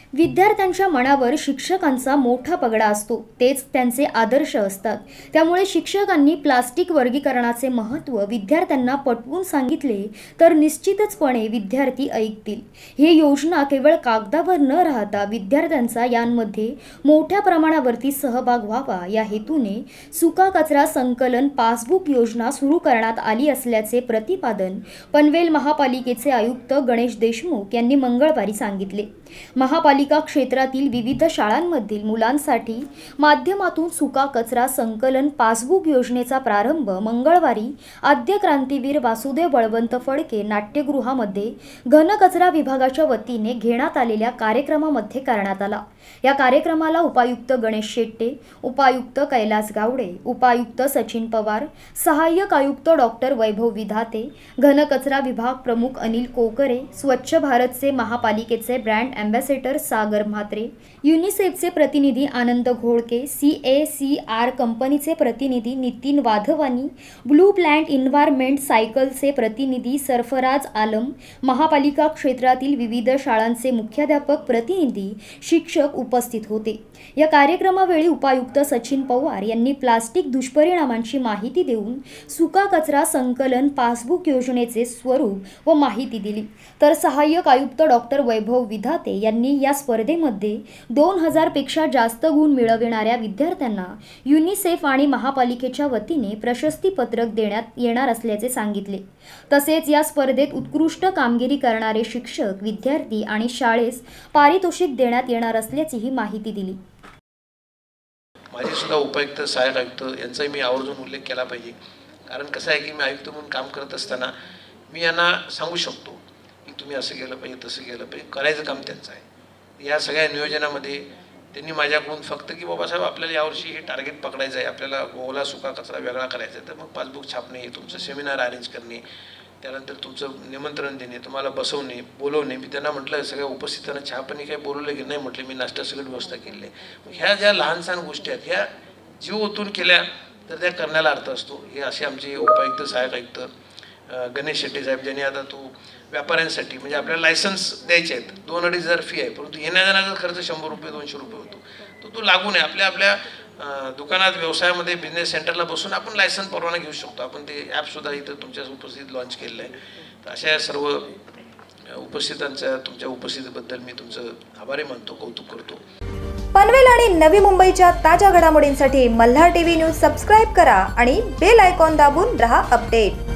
विद्यार्थ्यांच्या मनावर शिक्षकांचा मोठा पगडा असतो, तेच त्यांचे आदर्श असतात। त्यामुळे शिक्षकांनी प्लास्टिक वर्गीकरणाचे महत्त्व विद्यार्थ्यांना पटवून सांगितले तर निश्चितचपणे विद्यार्थी ऐकतील। ही योजना केवळ कागदावर न राहता विद्यार्थ्यांचा यांमध्ये मोठ्या प्रमाणावरती सहभाग व्हावा या हेतूने सुका कचरा संकलन पासबुक योजना सुरू करण्यात आली असल्याचे प्रतिपादन पनवेल महापालिकेचे आयुक्त गणेश देशमुख यांनी मंगळवारी सांगितले। महापालिका क्षेत्रातील विविध शाळांमधील मुलांसाठी माध्यमातून सुका कचरा संकलन पासबुक योजनेचा प्रारंभ मंगळवारी आद्य क्रांतीवीर वासुदेव बळवंत फडके नाट्यगृहामध्ये घनकचरा विभागाच्या वतीने घेण्यात आलेल्या कार्यक्रमामध्ये करण्यात आला। या कार्यक्रमाला उपायुक्त गणेश शेट्टे, उपायुक्त कैलास गावडे, उपायुक्त सचिन पवार, सहाय्यक आयुक्त डॉक्टर वैभव विधाते, घनकचरा विभाग प्रमुख अनिल कोकरे, स्वच्छ भारतचे महापालिकेचे ब्रँड अँबॅसेडर सागर म्हात्रे, युनिसेफचे प्रतिनिधी आनंद घोळके, CACR कंपनीचे प्रतिनिधी Nitin Wadhwani, blue plant environment सायकलचे प्रतिनिधी सरफराज आलम, महापालिका क्षेत्रातील विविध शाळांचे मुख्याध्यापक, प्रतिनिधी, शिक्षक उपस्थित होते। या कार्यक्रमावेळी उपायुक्त सचिन पवार यांनी प्लास्टिक दुष्परिणामांची माहिती देऊन सुका कचरा संकलन पासबुक योजनेचे स्वरूप व माहिती दिली, तर सहाय्यक आयुक्त डॉक्टर वैभव विधाते यांनी या स्पर्धेमध्ये 2000 पेक्षा जास्त गुण मिळविणाऱ्या विद्यार्थ्यांना युनिसेफ आणि महापालिकेच्या वतीने प्रशस्ती पत्रक देण्यात येणार असल्याचे सांगितले। तसेच या स्पर्धेत उत्कृष्ट कामगिरी करणारे शिक्षक, विद्यार्थी आणि शाळेस पारितोषिक देण्यात येणार असल्याची माहिती दिली। माझे सुद्धा उपायुक्त, सहाय्यक आयुक्त यांचाही मी आवर्जून उल्लेख केला पाहिजे, कारण कसं आहे की मी आयुक्त म्हणून काम करत असताना मी यांना सांगू शकतो की तुम्ही असं केलं पाहिजे, तसं केलं पाहिजे, करायचं काम त्यांचं आहे। या सगळ्या नियोजनामध्ये त्यांनी माझ्याकडून फक्त की बाबासाहेब आपल्याला यावर्षी हे टार्गेट पकडायचं आहे, आपल्याला ओला सुका कचरा वेगळा करायचा आहे, तर मग पासबुक छापणे, तुमचं सेमिनार अरेंज करणे, त्यानंतर तुमचं निमंत्रण देणे, तुम्हाला बसवणे, बोलवणे। मी त्यांना म्हटलं सगळ्या उपस्थितांना चहा पाणी काही बोलवलं की नाही, म्हटलं मी नाश्ता सगळी व्यवस्था केली आहे। ह्या ज्या लहान सहान गोष्टी आहेत ह्या जीव ओतून केल्या तर त्या करण्याला अर्थ असतो। हे असे आमचे उपायुक्त, सहाय्यक आयुक्त गणेश शेट्टे साहेब, ज्यांनी आता तो व्यापाऱ्यांसाठी म्हणजे आपल्याला लायसन्स द्यायचे आहेत, 2-2.5 हजार फी आहे, परंतु येण्याजाण्याचा खर्च 100 रुपये 200 रुपये होतो, तो लागू नये। आपल्या दुकानात, व्यवसायामध्ये, बिझनेस सेंटरला बसून आपण लायसन्स परवाना घेऊ शकतो। आपण ते ॲपसुद्धा इथं तुमच्या उपस्थित लॉन्च केलेलं आहे। तर अशा सर्व उपस्थितांच्या, तुमच्या उपस्थितीबद्दल मी तुमचं आभारी मानतो, कौतुक करतो। पनवेल आणि नवी मुंबईच्या ताज्या घडामोडींसाठी मल्हार टीव्ही न्यूज सबस्क्राईब करा आणि बेल आयकॉन दाबून रहा अपडेट।